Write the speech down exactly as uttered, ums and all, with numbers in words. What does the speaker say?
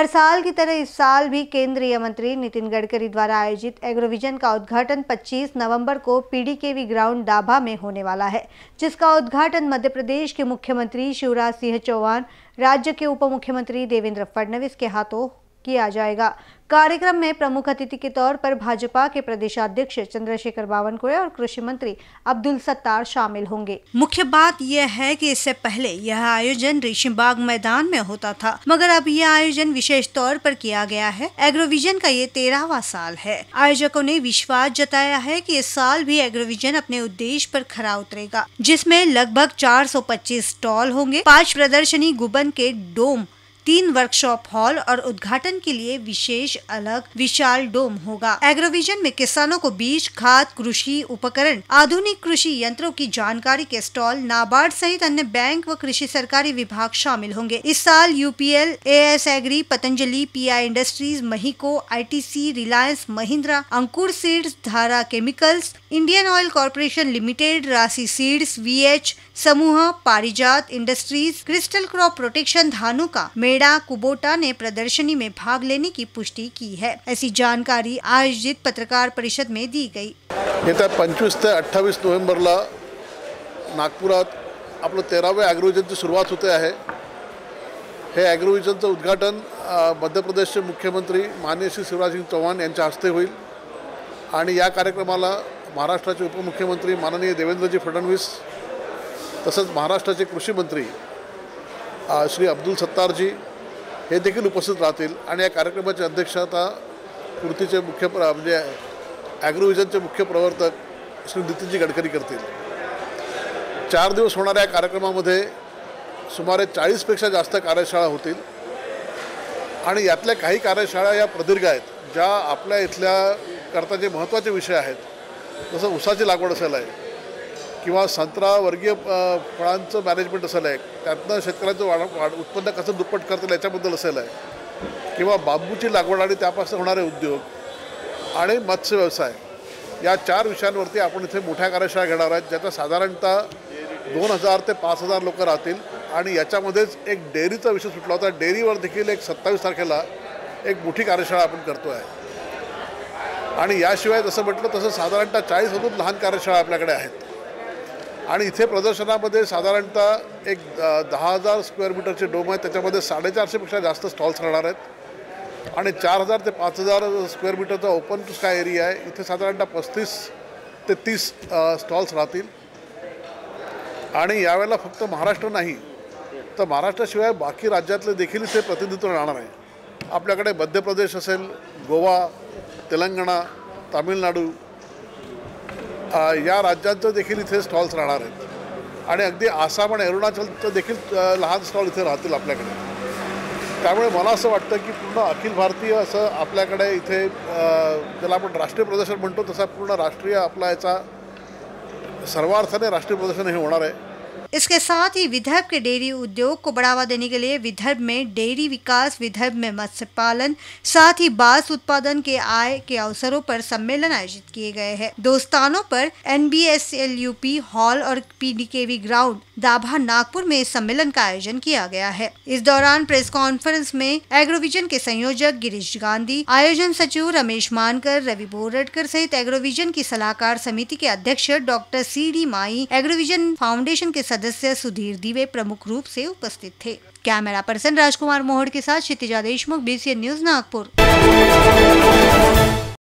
हर साल की तरह इस साल भी केंद्रीय मंत्री नितिन गडकरी द्वारा आयोजित एग्रोविजन का उद्घाटन पच्चीस नवंबर को पीडीकेवी ग्राउंड डाभा में होने वाला है, जिसका उद्घाटन मध्य प्रदेश के मुख्यमंत्री शिवराज सिंह चौहान, राज्य के उप मुख्यमंत्री देवेंद्र फडणवीस के हाथों किया जाएगा। कार्यक्रम में प्रमुख अतिथि के तौर पर भाजपा के प्रदेशाध्यक्ष चंद्रशेखर बावनकुळे और कृषि मंत्री अब्दुल सत्तार शामिल होंगे। मुख्य बात यह है कि इससे पहले यह आयोजन रेशमबाग मैदान में होता था, मगर अब यह आयोजन विशेष तौर पर किया गया है। एग्रोविजन का ये तेरहवां साल है। आयोजकों ने विश्वास जताया है कि इस साल भी एग्रोविजन अपने उद्देश्य पर खरा उतरेगा, जिसमें लगभग चार सौ पच्चीस स्टॉल होंगे, पाँच प्रदर्शनी गुबन के डोम, तीन वर्कशॉप हॉल और उद्घाटन के लिए विशेष अलग विशाल डोम होगा। एग्रोविजन में किसानों को बीज, खाद, कृषि उपकरण, आधुनिक कृषि यंत्रों की जानकारी के स्टॉल, नाबार्ड सहित अन्य बैंक व कृषि सरकारी विभाग शामिल होंगे। इस साल UPL, AS Agri, Patanjali, PI Industries, Mahyco, ITC, Reliance, Mahindra, Ankur Seeds, Dhara Chemicals, Indian Oil Corporation Limited, Rasi Seeds, VH समूह, Parijat Industries, Crystal Crop Protection, Dhanuka, मेड़ा, कुबोटा ने प्रदर्शनी में भाग लेने की पुष्टि की है। ऐसी जानकारी आयोजित पत्रकार परिषद में दी गई। येत्या पंचवीस ते अठ्ठावीस नोव्हेंबरला नागपुरात आपलं तेराव्या ॲग्रोविजनची सुरुवात होते आहे। हे ॲग्रोविजनचं उद्घाटन मध्य प्रदेशचे मुख्यमंत्री माननीय श्री शिवराज सिंह चौहान यांच्या हस्ते होईल आणि या कार्यक्रमाला महाराष्ट्राचे उपमुख्यमंत्री माननीय देवेंद्रजी फडणवीस तसंच महाराष्ट्राचे कृषी मंत्री श्री अब्दुल सत्तारजी हे देखील उपस्थित राहतील आणि या कार्यक्रमाची अध्यक्षता कृतीचे मुख्य म्हणजे ॲग्रोविजनचे मुख्य प्रवर्तक श्री नितिनजी गडकरी करतील। चार दिवस होणाऱ्या कार्यक्रमामध्ये सुमारे चाळीसपेक्षा जास्त कार्यशाळा होतील आणि यातल्या काही कार्यशाळा या प्रदीर्घ आहेत, ज्या आपल्या इथल्या करता जे महत्त्वाचे विषय आहेत, जसं ऊसाची लागवड असेल आहे किंवा संत्रा वर्गीय फळांचं मॅनेजमेंट असेल आहे, त्यातनं शेतकऱ्यांचं वाढ वाढ उत्पन्न कसं दुप्पट करतील याच्याबद्दल असेल आहे, किंवा बांबूची लागवड आणि त्यापासून होणारे उद्योग आणि मत्स्य व्यवसाय, या चार विषयांवरती आपण इथे मोठ्या कार्यशाळा घेणार आहेत, ज्याचा साधारणतः दोन हजार ते पाच हजार लोक राहतील आणि याच्यामध्येच एक डेअरीचा विषय सुटला होता। डेअरीवर देखील एक सत्तावीस तारखेला एक मोठी कार्यशाळा आपण करतो आहे आणि याशिवाय जसं म्हटलं तसं साधारणतः चाळीसहून लहान कार्यशाळा आपल्याकडे आहेत आणि इथे प्रदर्शनामध्ये साधारणतः एक दहा हजार स्क्वेअर मीटरचे डोम आहेत, त्याच्यामध्ये साडेचारशेपेक्षा जास्त स्टॉल्स राहणार आहेत आणि चार हजार ते पाच हजार स्क्वेअर मीटरचा ओपन टू स्काय एरिया आहे। इथे साधारणतः पस्तीस ते तीस स्टॉल्स राहतील आणि यावेळेला फक्त महाराष्ट्र नाही तर महाराष्ट्राशिवाय बाकी राज्यातले देखील इथे प्रतिनिधित्व राहणार आहे। आपल्याकडे मध्य प्रदेश असेल, गोवा, तेलंगणा, तामिळनाडू या राज्यांचं देखील इथे स्टॉल्स राहणार आहेत आणि अगदी आसाम आणि अरुणाचलचं देखील लहान स्टॉल इथे राहतील आपल्याकडे। त्यामुळे मला असं वाटतं की पूर्ण अखिल भारतीय असं आपल्याकडे इथे ज्याला आपण राष्ट्रीय प्रदर्शन म्हणतो तसा पूर्ण राष्ट्रीय आपला याचा सर्वार्थाने राष्ट्रीय प्रदर्शन हे होणार आहे। इसके साथ ही विदर्भ के डेयरी उद्योग को बढ़ावा देने के लिए विदर्भ में डेयरी विकास, विदर्भ में मत्स्य पालन, साथ ही बांस उत्पादन के आय के अवसरों पर सम्मेलन आयोजित किए गए हैं। दो स्थानों पर एनबीएसएलयूपी हॉल और पीडीकेवी ग्राउंड डाभा नागपुर में इस सम्मेलन का आयोजन किया गया है। इस दौरान प्रेस कॉन्फ्रेंस में एग्रोविजन के संयोजक गिरीश गांधी, आयोजन सचिव रमेश मानकर, रवि बोरटकर सहित एग्रोविजन की सलाहकार समिति के अध्यक्ष doctor C D Mayee, Agrovision Foundation के सदस्य सुधीर दिवे प्रमुख रूप से उपस्थित थे। कैमरा पर्सन राजकुमार मोहड़ के साथ क्षितिजा देशमुख, बीसीएन न्यूज नागपुर।